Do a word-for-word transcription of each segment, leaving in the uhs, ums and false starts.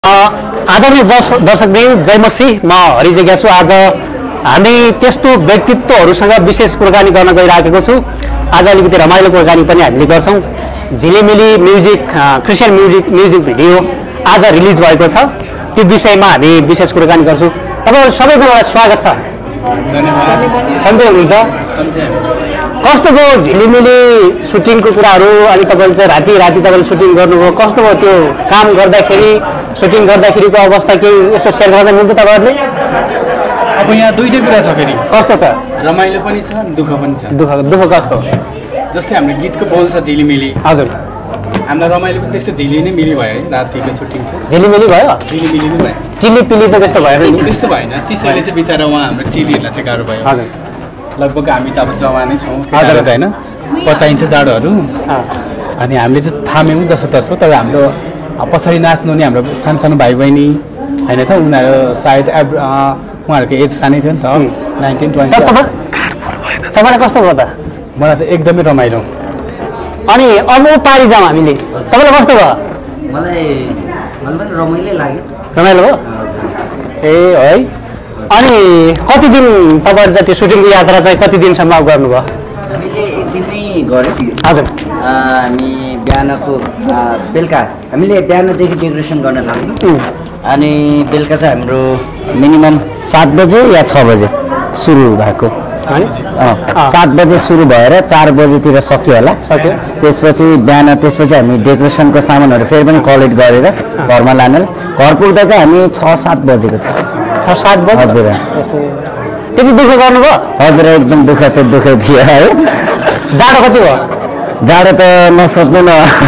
आदरणीय दर्शकवृन्द जय मसीह, म हरि जिज्ञासु। आज हामी त्यस्तो व्यक्तित्वहरूसँग विशेष कुराकानी गर्न गइराखेको छु। आज अलिकति रमाइलो कुराकानी पनि हामीले गर्छौं। Jhilimili music Christian music music video आज रिलिज भएको छ, त्यो विषयमा हामी विशेष कुराकानी गर्छौं। तपाईहरु सबैजनालाई स्वागत छ। धन्यवाद। सन्चै हुनुहुन्छ? सन्चै। कस्तो भयो झिलिमिली सुटिङको कुराहरू? अनि तपाईले चाहिँ राति राति तपाईले सुटिङ गर्नुभयो, कस्तो भयो त्यो काम गर्दाखेरि, सुटिङ गर्दाखेरिको अवस्था केही यसो शेयर गर्न मिल्छ तपाईहरुले? अब यहाँ दुईटै कुरा छ फेरि। कस्तो छ? रमाइलो पनि छ, दुःख पनि छ। दुःख दुःख कस्तो? जस्तै हाम्रो गीतको बोल छ झिलिमिली। हजुर। हाम्रो रमाइलो पनि त्यस्तो झिलि नै मिली भयो है, रातिको सुटिङ थियो। झिलिमिली भयो? झिलिमिली नै भयो। चिली पिली त त्यस्तो भयो नि? त्यस्तो भएन, चिसोले चाहिँ बिचारा उहाँ हाम्रो चिलीहरूलाई चाहिँ गाह्रो भयो। हजुर। लगभग हामी त अब जवानै छौँ होइन, पचाइन्छ जाडोहरू। अनि हामीले चाहिँ थाम्यौँ जसो तसो, तर हाम्रो पछाडि नाच्नु नि हाम्रो सानो सानो भाइ बहिनी होइन त, उनीहरू सायद एभ उहाँहरूको एज सानै थियो नि त, नाइन्टिन ट्वेन्टी। तपाईँलाई कस्तो भयो त? मलाई त एकदमै रमाइलो। अनि अब पारी जाउँ हामीले, तपाईँलाई कस्तो भयो? मलाई मलाई पनि रमाइलो लाग्यो। रमाइलो भयो? ए है। अनि कति दिन तपाईँहरू चाहिँ त्यो सुटिङको यात्रा चाहिँ कति दिनसम्म गर्नुभयो? हामीले एक दिन नै गऱ्यौँ। हजुर। हामी बिहानको बेलुका हामीले बिहानदेखि डेकोरेसन गर्न थाल्यौँ। अनि बेलुका चाहिँ हाम्रो मिनिमम सात बजे या छ बजे सुरु भएको। सात बजे सुरु भएर चार बजेतिर सक्यो होला। सक्यो। त्यसपछि बिहान त्यसपछि हामी डेकोरेसनको सामानहरू फेरि पनि कलेक्ट गरेर घरमा लान, घर पुग्दा चाहिँ हामी छ सात बजेको थियो। छ सात बजे? हजुर। त्यति दुःख गर्नुभयो? हजुर, एकदम दुःख चाहिँ दुःख थियो है। जाडो कति भयो? जाडो त नसोध्नु न,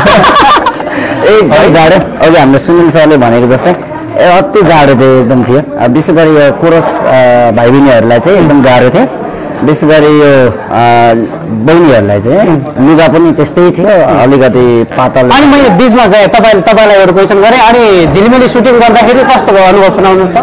एकदम जाडो। अघि हाम्रो सुनिल सरले भनेको जस्तै ए अति जाडो चाहिँ एकदम थियो। विशेष गरी यो कोरस भाइ बहिनीहरूलाई चाहिँ एकदम गाह्रो थियो। विशेष गरी यो बहिनीहरूलाई चाहिँ लुगा पनि त्यस्तै थियो, अलिकति पातल। अनि मैले बिचमा गएँ, तपाईँ तपाईँलाई एउटा क्वेसन गरेँ, अनि झिलिमिली सुटिङ गर्दाखेरि कस्तो भयो अनुभव सुनाउनुहुन्छ?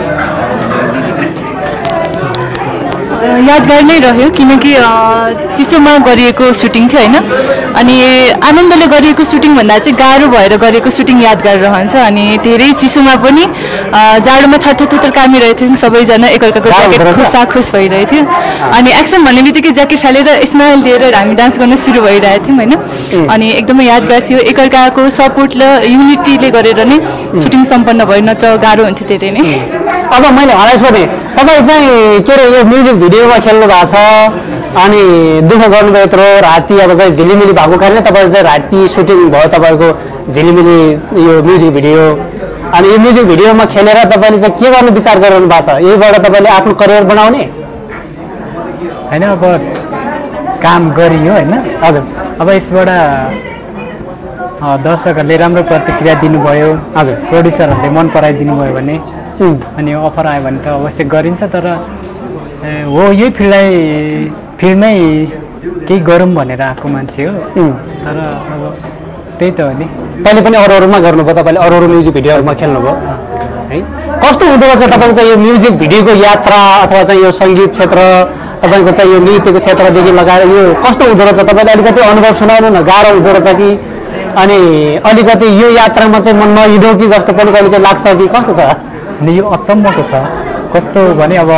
यादगार नै रह्यो, किनकि चिसोमा गरिएको सुटिङ थियो होइन। अनि आनन्दले गरिएको सुटिङ भन्दा चाहिँ गाह्रो भएर गरेको सुटिङ यादगार रहन्छ। अनि धेरै चिसोमा पनि जाडोमा थरथर थरथर कामिरहेको थियौँ सबैजना, एकअर्काको ज्याकेट खुसाखुस भइरहेको थियो। अनि एक्सन भन्ने बित्तिकै ज्याकेट फालेर स्माइल दिएर हामी डान्स गर्न सुरु भइरहेको थियौँ होइन। अनि एकदमै यादगार थियो, एकअर्काको सपोर्ट र युनिटीले गरेर नै सुटिङ सम्पन्न भयो, नत्र गाह्रो हुन्थ्यो धेरै नै। अब मैले हराइस भने तपाईँ चाहिँ के अरे यो म्युजिक भिडियोमा खेल्नु भएको छ, अनि दुःख गर्नुभयो यत्रो राति, अब चाहिँ झिलिमिली भएको कारणले तपाईँले चाहिँ राति सुटिङ भयो तपाईँको झिलिमिली यो म्युजिक भिडियो। अनि यो म्युजिक भिडियोमा खेलेर तपाईँले चाहिँ के गर्नु विचार गरिरहनु भएको छ? यहीबाट तपाईँले आफ्नो करियर बनाउने होइन? अब काम गरियो होइन। हजुर। अब यसबाट दर्शकहरूले राम्रो प्रतिक्रिया दिनुभयो, हजुर, प्रड्युसरहरूले मन पराइदिनु भयो भने अनि अफर आयो भने त अवश्य गरिन्छ। तर हो यही फिल्डलाई फिल्डमै केही गरौँ भनेर आएको मान्छे हो। तर अब त्यही त हो नि। पहिले पनि अरू अरूमा गर्नुभयो, तपाईँले अरू अरू म्युजिक भिडियोहरूमा खेल्नुभयो है। कस्तो हुँदो रहेछ तपाईँको चाहिँ यो म्युजिक भिडियोको यात्रा, अथवा चाहिँ यो सङ्गीत क्षेत्र, तपाईँको चाहिँ यो नृत्यको क्षेत्रदेखि लगाएर यो कस्तो हुँदो रहेछ? तपाईँले अलिकति अनुभव सुनाउनु न। गाह्रो हुँदो रहेछ कि अनि अलिकति यो यात्रामा चाहिँ म नहिँडौँ कि जस्तो पनि कहिले लाग्छ कि कस्तो छ? अनि यो अचम्मको छ। कस्तो भने अब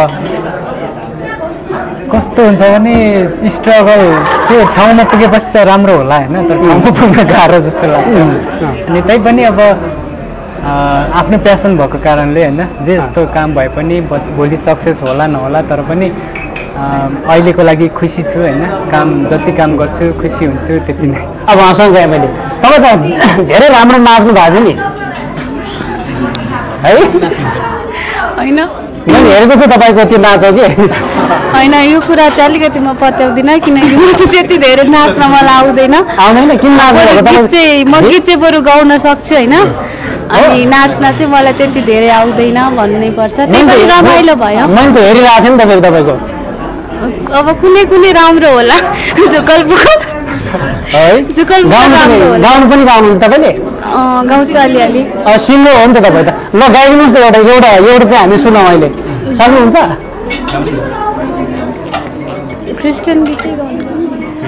कस्तो हुन्छ भने स्ट्रगल त्यो ठाउँमा पुगेपछि त राम्रो होला होइन, तर ठाउँमा पुग्न गाह्रो जस्तो लाग्छ। अनि त्यही पनि अब आफ्नो प्यासन भएको कारणले होइन, जे जस्तो काम भए पनि भोलि सक्सेस होला नहोला, तर पनि अहिलेको लागि खुसी छु होइन। काम जति काम गर्छु खुसी हुन्छु, त्यति नै। अब हाँसँग गएँ मैले, तपाईँ त धेरै राम्रो नाच्नु भएको थियो नि है? होइन, मैले हेरेको छु तपाईँको त्यो नाच हो कि होइन, यो कुरा चाहिँ अलिकति म पत्याउँदिनँ, किनकि म चाहिँ त्यति धेरै नाच्न मलाई आउँदैन। आउँदैन? किन नाच्नु? गीत चाहिँ म गीत चाहिँ बरु गाउन सक्छु होइन, अनि नाच्न चाहिँ मलाई त्यति धेरै आउँदैन भन्नै पर्छ। त्यही पनि रमाइलो भयो। मैले त हेरिरहेको थिएँ नि तपाईँको तपाईँको अब कुनै कुनै राम्रो होला, झुकल पुकल झुकल गाउनु पनि गाउनुहुन्छ तपाईँले? गाउँछु अलिअलि। सिङ्गो हो नि त तपाईँ त। ल गाइदिनुहोस् न एउटा एउटा एउटा चाहिँ हामी सुनौँ अहिले, सक्नुहुन्छ? क्रिस्चियन गीतै गाउनु।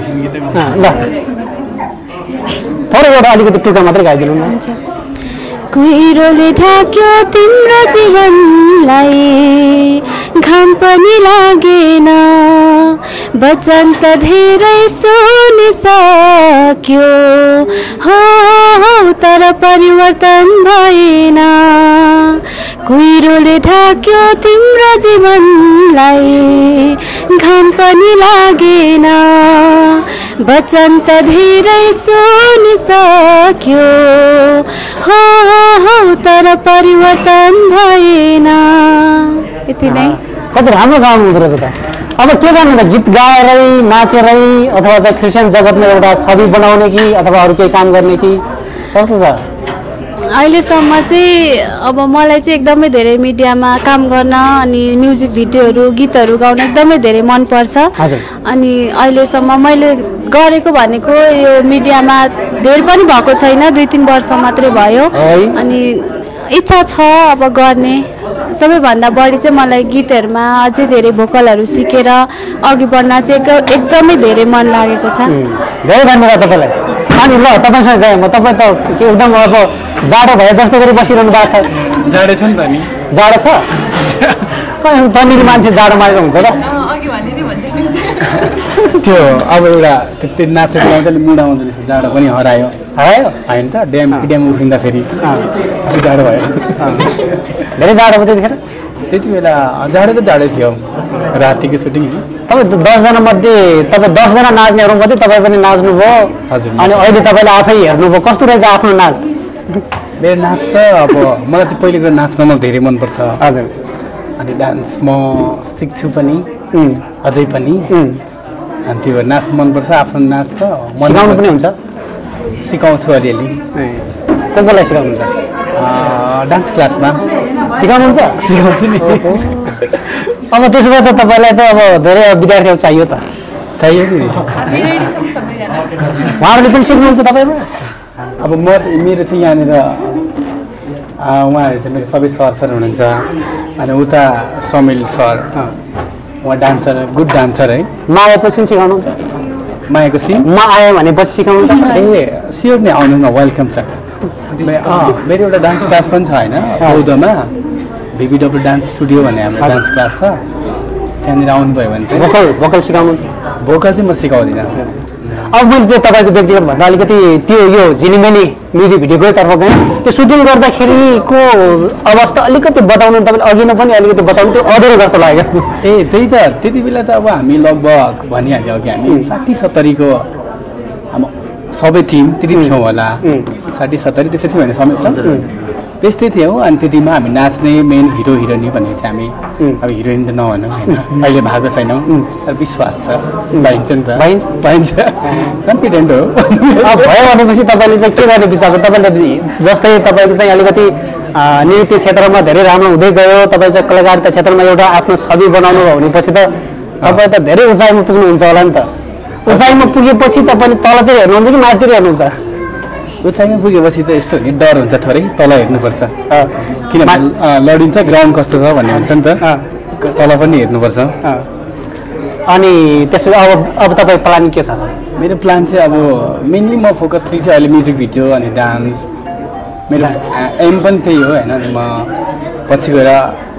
ल थोरै एउटा अलिकति टुक्का मात्रै गाइदिनु न। कुहिरोले ढाक्यो तिम्रो जीवनलाई घाम पनि लागेन वचन त धेरै सुनिसक्यो हो तर परिवर्तन भएन कुहिरोले ढाक्यो तिम्रो जीवनलाई घाम पनि लागेन वचन त धेरै सुनिसक्यो हो हो तर परिवर्तन भएन यति नै कति राम्रो गाउनु हुँदो रहेछ त अब के गर्नु त गीत गाएरै नाचेरै अथवा चाहिँ क्रिस्चियन जगतमा एउटा छवि बनाउने कि अथवा अरू केही काम गर्ने कि कस्तो छ अहिलेसम्म चाहिँ अब मलाई चाहिँ एकदमै धेरै मिडियामा काम गर्न अनि म्युजिक भिडियोहरू गीतहरू गाउन एकदमै धेरै मनपर्छ अनि अहिलेसम्म मैले गरेको भनेको यो मिडियामा धेरै पनि भएको छैन दुई तिन वर्ष मात्रै भयो अनि इच्छा छ अब गर्ने सबैभन्दा बढी चाहिँ मलाई गीतहरूमा अझै धेरै भोकलहरू सिकेर अघि बढ्न चाहिँ एकदमै धेरै मन लागेको छ धेरै धन्यवाद तपाईँलाई अनि ल तपाईँसँग गएँ म तपाईँ त एकदम अब जाडो भए जस्तो गरी बसिरहनु भएको छ जाडो छ नि त नि जाडो छ तनिर मान्छे जाडो मारेर हुन्छ र त्यो अब एउटा त्यो नाचेको मजाले मुड आउँदो रहेछ जाडो पनि हरायो हरायो होइन त ड्याम ड्याम उफ्रिँदा फेरि जाडो भयो धेरै जाडो भयो त्यतिखेर त्यति बेला जाडो त जाडै थियो रातिको सुटिङ तपाईँ दसजना मध्ये तपाईँ दसजना नाच्नेहरू मध्ये तपाईँ पनि नाच्नुभयो हजुर अनि अहिले तपाईँले आफै हेर्नुभयो कस्तो रहेछ आफ्नो नाच मेरो नाच छ अब मलाई चाहिँ पहिलेको नाच्न मलाई धेरै मनपर्छ हजुर अनि डान्स म सिक्छु पनि अझै पनि अनि त्यो नाच्नु मनपर्छ आफ्नो नाच छ सिकाउनु पनि हुन्छ सिकाउँछु अलिअलि को कोलाई सिकाउनुहुन्छ डान्स क्लासमा सिकाउनुहुन्छ सिकाउँछु नि अब त्यसो भए त तपाईँलाई त अब धेरै विद्यार्थीहरू चाहियो त चाहियो नि उहाँहरूले पनि सिक्नुहुन्छ तपाईँमा अब म मेरो चाहिँ यहाँनिर उहाँहरू चाहिँ मेरो सबै सर सर हुनुहुन्छ अनि उता समिल सर उहाँ डान्सर गुड डान्सर है मायापछि पनि सिकाउनुहुन्छ मायाको सिन म आएँ भनेपछि सिकाउनु त ए स्योर नै आउनु न वेलकम छ मेरो एउटा डान्स क्लास पनि छ होइन बौद्धमा भिबिडब्लु डान्स स्टुडियो भन्ने हाम्रो डान्स क्लास छ त्यहाँनिर आउनुभयो भने चाहिँ भोकल भोकल सिकाउनुहुन्छ भोकल चाहिँ म सिकाउँदिनँ अब मैले त्यो तपाईँको व्यक्तिगत भन्दा अलिकति त्यो यो झिलिमिली म्युजिक भिडियोकै तर्फ गएँ त्यो सुटिङ गर्दाखेरिको अवस्था अलिकति बताउनु तपाईँले अघि नै पनि अलिकति बताउनु त्यो अधुरो जस्तो लाग्यो ए त्यही त त्यति बेला त अब हामी लगभग भनिहाल्यो अघि हामी साठी सत्तरीको अब सबै टिम त्यति थियौँ होला साठी सत्तरी त्यस्तै थियो भने समय त्यस्तै थियो अनि त्यो टिममा हामी नाच्ने मेन हिरो हिरोइनी भन्ने चाहिँ हामी अब हिरोइन त नभनौँ होइन अहिले भएको छैनौँ तर विश्वास छ पाइन्छ नि त पाइन्छ पाइन्छ कन्फिडेन्ट हो अब भयो भनेपछि तपाईँले चाहिँ के गर्ने विचार छ तपाईँले जस्तै तपाईँको चाहिँ अलिकति नृत्य क्षेत्रमा धेरै राम्रो हुँदै गयो तपाईँ चाहिँ कलाकारिता क्षेत्रमा एउटा आफ्नो छवि बनाउनु भयो भनेपछि त तपाईँ त धेरै उचाइमा पुग्नुहुन्छ होला नि त उचाइमा पुगेपछि तपाईँले तलतिर हेर्नुहुन्छ कि माथितिर हेर्नुहुन्छ उचाइमा पुगेपछि त यस्तो हुने डर हुन्छ थोरै तल हेर्नुपर्छ किनभने लडिन्छ ग्राउन्ड कस्तो छ भन्ने हुन्छ नि त तल पनि हेर्नुपर्छ अनि त्यसो अब अब तपाईँ प्लान के छ मेरो प्लान चाहिँ अब मेनली म फोकस लिन्छु अहिले म्युजिक भिडियो अनि डान्स मेरो एम पनि त्यही हो होइन म पछि गएर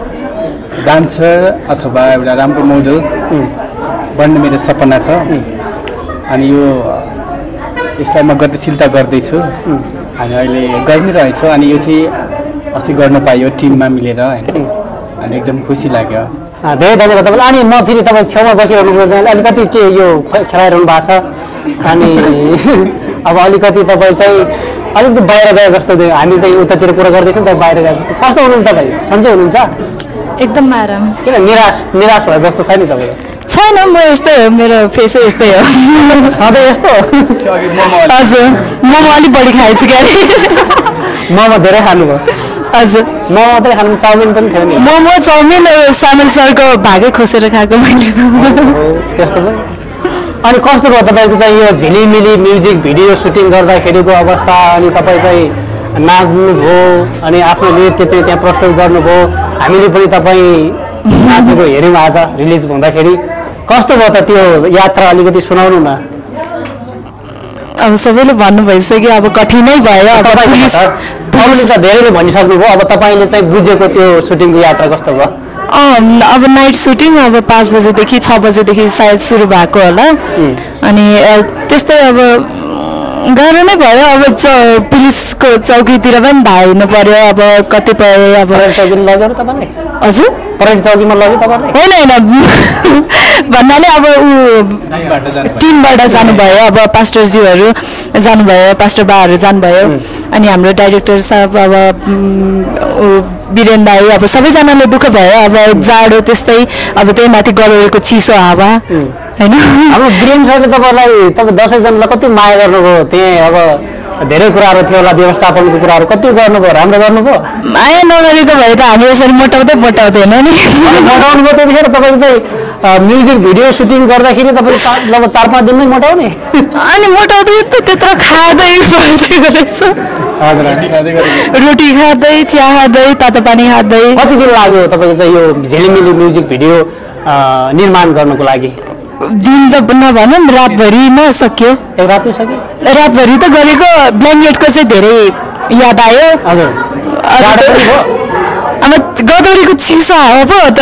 डान्सर अथवा एउटा राम्रो मोडल बन्ने मेरो सपना छ अनि यो यसलाई म गतिशीलता गर्दैछु अनि अहिले गरि नै रहेछु अनि यो चाहिँ अस्ति गर्न पाइयो टिममा मिलेर होइन अनि एकदम खुसी लाग्यो धेरै धन्यवाद तपाईँलाई अनि म फेरि तपाईँ छेउमा बसिरहनु अलिकति के यो खेलाइरहनु भएको छ अनि अब अलिकति तपाईँ चाहिँ अलिकति बाहिर गए जस्तो हामी चाहिँ उतातिर कुरा गर्दैछौँ तपाईँ बाहिर गए जस्तो कस्तो हुनुहुन्छ तपाईँ सन्चै हुनुहुन्छ एकदम आराम किन निराश निराश भए जस्तो छ नि तपाईँ छैन म यस्तै हो मेरो फेसै यस्तै हो सधैँ यस्तो हजुर मोमो अलिक बढी खाएछु क्या मोमो धेरै खानुभयो हजुर मोमो मात्रै खानु चाउमिन पनि थियो नि मोमो चाउमिन सामेल सरको भागै खोसेर खाएको मैले त्यस्तो पनि अनि कस्तो भयो तपाईँको चाहिँ यो झिलिमिली म्युजिक भिडियो सुटिङ गर्दाखेरिको अवस्था अनि तपाईँ चाहिँ नाच्नुभयो अनि आफ्नो नृत्य चाहिँ त्यहाँ प्रस्तुत गर्नुभयो हामीले पनि तपाईँ नाचेको हेऱ्यौँ आज रिलिज हुँदाखेरि कस्तो भयो त त्यो यात्रा अलिकति सुनाउनु न अब सबैले भन्नु भइसक्यो अब कठिनै भयो अब पुलिस पुलिस त धेरैले भनिसक्नुभयो अब तपाईँले चाहिँ बुझेको त्यो सुटिङको यात्रा कस्तो भयो अब नाइट सुटिङ अब पाँच बजेदेखि छ बजेदेखि सायद सुरु भएको होला अनि त्यस्तै अब गाह्रो नै भयो अब पुलिसको चौकीतिर पनि धाइनु पर्यो अब कतिपय अब लगेर तपाईँले हजुर परेड चौकीमा लग्यो तपाईँले होइन होइन भन्नाले अब ऊ टिमबाट जानुभयो अब पास्टरज्यूहरू जानुभयो पास्टर बाहरू जानुभयो अनि हाम्रो डाइरेक्टर साहब अब वीरेन दाई अब सबैजनाले दुःख भयो अब जाडो त्यस्तै अब त्यही माथि गलौरीको चिसो हावा होइन अब वीरेन सरले तपाईँलाई तपाईँ दसैँजनालाई कति माया गर्नुभयो त्यहाँ अब धेरै कुराहरू थियो होला व्यवस्थापनको कुराहरू कति गर्नुभयो राम्रो गर्नुभयो माया नगरेको भए त हामी यसरी मोटाउँदै मोटाउँदैन नि मोटाउनु भयो त्यतिखेर तपाईँको चाहिँ म्युजिक भिडियो सुटिङ गर्दाखेरि तपाईँ सात लगभग चार पाँच दिनमै मोटाउने अनि मोटाउँदै त त्यत्रो खाँदै रोटी खाँदै चिया खाँदै तातो पानी खाँदै कति दिन लाग्यो तपाईँको चाहिँ यो झिलिमिली म्युजिक भिडियो निर्माण गर्नुको लागि दिन त नभनौँ रातभरिमा सक्यो एक रातमै सक्यो रातभरि त गरेको ब्ल्याङ्केटको चाहिँ धेरै याद आयो हजुर अब गदौरीको चिसो हावा पो हो त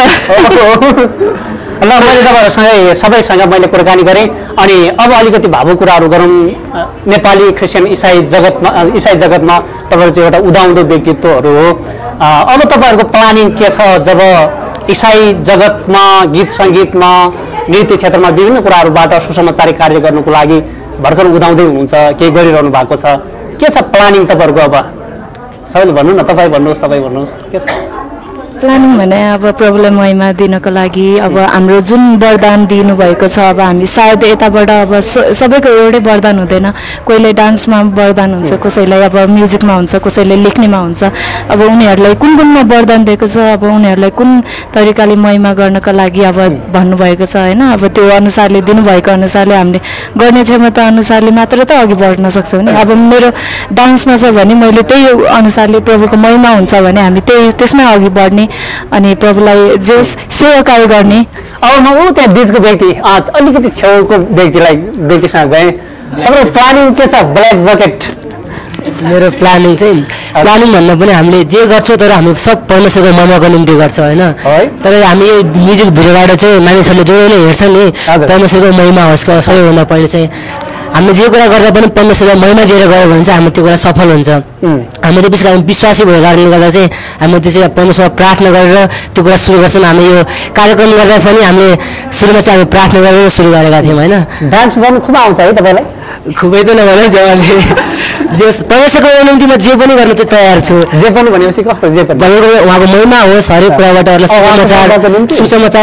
ल मैले तपाईँहरूसँगै सबैसँग मैले कुराकानी गरेँ अनि अब अलिकति भावुक कुराहरू गरौँ नेपाली क्रिस्चियन इसाई जगतमा इसाई जगतमा तपाईँहरू चाहिँ एउटा उदाउँदो व्यक्तित्वहरू हो अब तपाईँहरूको प्लानिङ के छ जब इसाई जगतमा गीत सङ्गीतमा नृत्य क्षेत्रमा विभिन्न कुराहरूबाट सुसमाचारी कार्य गर्नुको लागि भर्खर उदाउँदै हुनुहुन्छ केही गरिरहनु भएको छ के छ प्लानिङ तपाईँहरूको अब सबैले भन्नु न तपाईँ भन्नुहोस् तपाईँ भन्नुहोस् के छ प्लानिङ भने अब प्रभुलाई महिमा दिनको लागि अब हाम्रो जुन वरदान दिनुभएको छ अब हामी सायद यताबाट अब सबैको एउटै वरदान हुँदैन कोहीले डान्समा वरदान हुन्छ कसैलाई अब म्युजिकमा हुन्छ कसैले लेख्नेमा हुन्छ अब उनीहरूलाई कुन कुनमा वरदान दिएको छ अब उनीहरूलाई कुन तरिकाले महिमा गर्नको लागि अब भन्नुभएको छ होइन अब त्यो अनुसारले दिनुभएको अनुसारले हामीले गर्ने क्षमता अनुसारले मात्र त अघि बढ्न सक्छौँ नि अब मेरो डान्समा छ भने मैले त्यही अनुसारले प्रभुको महिमा हुन्छ भने हामी त्यही त्यसमै अघि बढ्ने अनि प्रभुलाई जे सेवाकार्य गर्ने अब म ऊ त्यहाँ बिचको व्यक्ति अलिकति छेउको व्यक्तिलाई व्यक्तिसँग गएँ तपाईँको प्लानिङ के छ ब्ल्याक जकेट मेरो प्लानिङ चाहिँ प्लानिङ भन्दा पनि हामीले जे गर्छौँ तर हामी सब परमेश्वरको महिमाको निम्ति गर्छौँ होइन तर हामी यो म्युजिक भिडियोबाट चाहिँ मानिसहरूले जो नै हेर्छ नि परमेश्वरको महिमा होस् सबैभन्दा पहिले चाहिँ हामीले जे कुरा गर्दा पनि परमेश्वरलाई महिमा दिएर गऱ्यो भने चाहिँ हाम्रो त्यो कुरा सफल हुन्छ हामी त्यो विशेष विश्वासी भएको कारणले गर्दा चाहिँ हामीले त्यो चाहिँ परमेश्वरमा प्रार्थना गरेर त्यो कुरा सुरु गर्छौँ हामी यो कार्यक्रम गर्दा पनि हामीले सुरुमा चाहिँ हामी प्रार्थना गरेर सुरु गरेका थियौँ होइन डान्स गर्नु खुब आउँछ है तपाईँलाई खुबै त नभनौँ जवाले जे परमेश्वरको निम्ति म जे पनि गर्न चाहिँ तयार छु जे पनि भनेपछि कस्तो जे पनि उहाँको महिमा होस् हरेक कुराबाट सुसमाचार सुसमाचार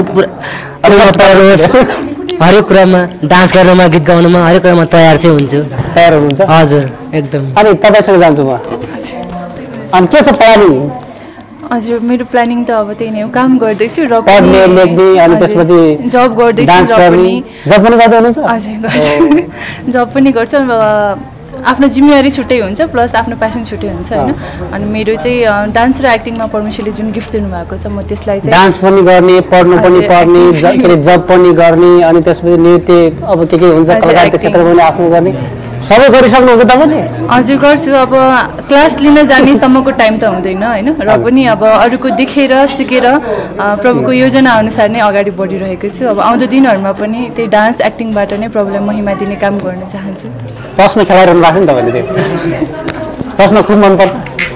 सुनाउनु परोस् हरेक कुरामा डान्स गर्नमा गीत गाउनमा हरेक कुरामा तयार चाहिँ हुन्छु तयार हुनुहुन्छ हजुर एकदम अनि तपाईँसँग जान्छु म अनि के छ प्लानिङ हजुर मेरो प्लानिङ त अब त्यही नै हो काम गर्दैछु र पढ्ने लेख्ने अनि त्यसपछि जब गर्दैछु र पनि जब पनि गर्दै हुनुहुन्छ हजुर गर्छु जब पनि गर्छु आफ्नो जिम्मेवारी छुट्टै हुन्छ प्लस आफ्नो प्यासन छुट्टै हुन्छ होइन अनि मेरो चाहिँ डान्स र एक्टिङमा परमेश्वरले जुन गिफ्ट दिनुभएको छ म त्यसलाई चाहिँ डान्स पनि गर्ने पढ्नु पनि पर्ने के अरे जब पनि गर्ने अनि त्यसपछि नृत्य अब के के हुन्छ कलाकारको क्षेत्रमा पनि आफ्नो गर्ने सबै गरिसक्नुहुन्छ तपाईँले हजुर गर्छु अब क्लास लिन जानेसम्मको टाइम त हुँदैन होइन र पनि अब अरूको देखेर सिकेर प्रभुको योजना अनुसार नै अगाडि बढिरहेको छु अब आउँदो दिनहरूमा पनि त्यही डान्स एक्टिङबाट नै प्रभुलाई महिमा दिने काम गर्न चाहन्छु चस्मा खेलाइरहनु भएको छ नि तपाईँले त्यो चस्मा खुब मनपर्छ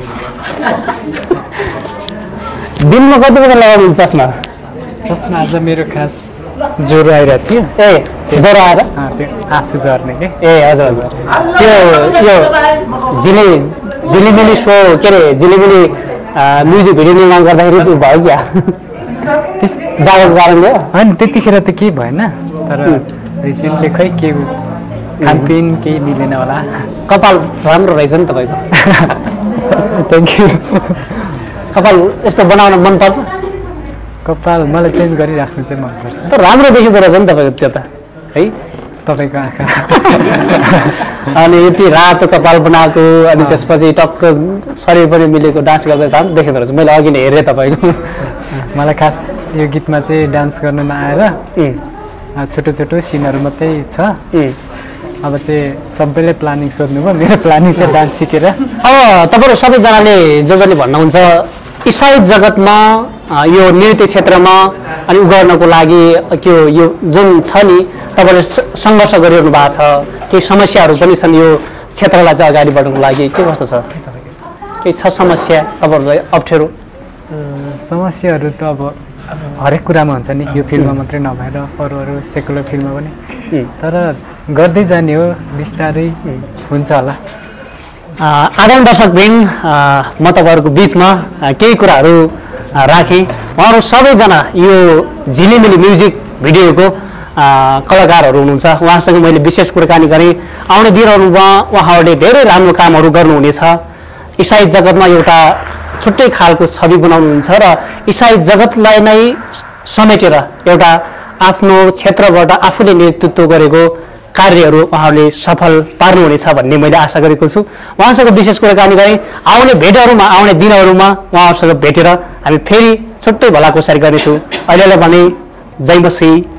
दिनमा कति बेला लगाउनुहुन्छ चस्मा चस्मा आज मेरो खास ज्वरो आइरहेको थियो ए ज्वरो आएर त्यो आँसु झर्ने कि ए हजुर हजुर त्यो यो झिली झिलिमिली सो के अरे झिलिमिली म्युजिक भिडियो निर्माण गर्दाखेरि त्यो भयो क्या त्यस जागरको कारणले होइन त्यतिखेर त केही भएन तर रिसेन्टली खै के खानपिन केही मिलेन होला कपाल राम्रो रहेछ नि तपाईँको थ्याङ्क यू कपाल यस्तो बनाउन मनपर्छ कपाल मलाई चेन्ज गरिराख्नु चाहिँ मनपर्छ तर राम्रो देखिँदो रहेछ नि तपाईँको त्यो त है तपाईँको आँखा अनि यति रातो कपाल बनाएको अनि त्यसपछि टक्क शरीर पनि मिलेको डान्स गर्दा राम्रो देखिँदो रहेछ मैले अघि नै हेरेँ तपाईँको मलाई खास यो गीतमा चाहिँ डान्स गर्न नआएर छोटो छोटो सिनहरू मात्रै छ अब चाहिँ सबैले प्लानिङ सोध्नुभयो मेरो प्लानिङ चाहिँ डान्स सिकेर अब तपाईँहरू सबैजनाले जो जसले भन्नुहुन्छ इसाई जगतमा यो नृत्य क्षेत्रमा अनि उ गर्नको लागि के हो यो जुन छ नि तपाईँले सङ्घर्ष गरिरहनु भएको छ केही समस्याहरू पनि छन् यो क्षेत्रलाई चाहिँ अगाडि बढ्नुको लागि के कस्तो छ केही छ समस्या तपाईँहरूलाई अप्ठ्यारो समस्याहरू त अब हरेक कुरामा हुन्छ नि यो फिल्डमा मात्रै नभएर अरू अरू सेकुलर फिल्डमा पनि तर गर्दै जाने हो बिस्तारै हुन्छ होला आगामी दर्शकवृन्द म तपाईँहरूको बिचमा केही कुराहरू राखेँ उहाँहरू सबैजना यो झिलिमिली म्युजिक भिडियोको कलाकारहरू हुनुहुन्छ उहाँसँग मैले विशेष कुराकानी गरेँ आउने दिनहरूमा उहाँहरूले धेरै राम्रो कामहरू गर्नुहुनेछ इसाई जगतमा एउटा छुट्टै खालको छवि बनाउनुहुन्छ र इसाई जगतलाई नै समेटेर एउटा आफ्नो क्षेत्रबाट आफूले नेतृत्व गरेको कार्यहरू उहाँहरूले सफल पार्नुहुनेछ भन्ने मैले आशा गरेको छु उहाँसँग विशेष कुराकानी गरेँ आउने भेटहरूमा आउने दिनहरूमा उहाँहरूसँग भेटेर हामी फेरि छुट्टै भलाकुसारी गर्नेछौँ अहिलेलाई भने जय मसी।